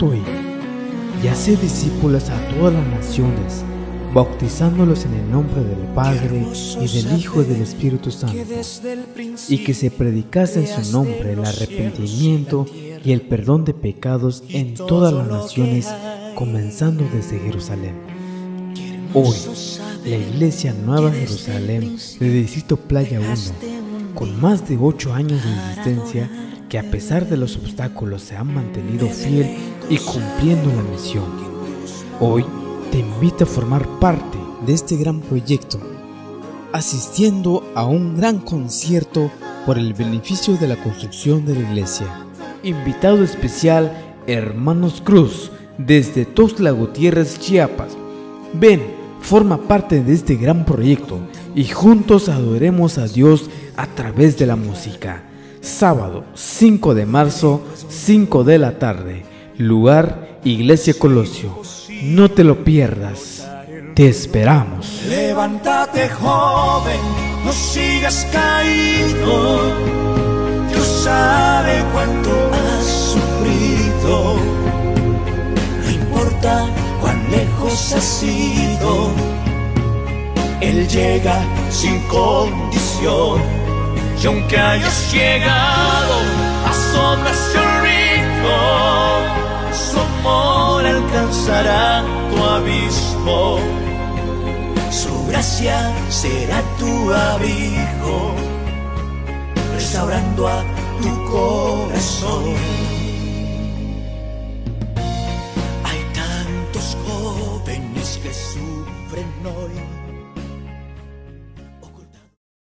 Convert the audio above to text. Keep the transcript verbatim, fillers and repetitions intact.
tanto id y haced discípulos a todas las naciones, bautizándolos en el nombre del Padre y del Hijo y del Espíritu Santo, y que se predicase en su nombre el arrepentimiento y el perdón de pecados en todas las naciones, comenzando desde Jerusalén. Hoy, la Iglesia Nueva Jerusalén del Distrito Playa uno, con más de ocho años de existencia, que a pesar de los obstáculos se han mantenido fiel y cumpliendo la misión, hoy te invito a formar parte de este gran proyecto, asistiendo a un gran concierto por el beneficio de la construcción de la iglesia. Invitado especial, Hermanos Cruz, desde Tuxtla Gutiérrez, Chiapas. Ven, forma parte de este gran proyecto y juntos adoremos a Dios a través de la música. Sábado cinco de marzo, cinco de la tarde. Lugar, Iglesia Colosio. No te lo pierdas. Te esperamos. Levántate, joven, no sigas caído. Dios sabe cuánto has sufrido. No importa cuán lejos has ido, Él llega sin condición. Y aunque hayas llegado a sombras y olvido, su amor alcanzará tu abismo. Su gracia será tu abrigo, restaurando a tu corazón. Hay tantos jóvenes que sufren hoy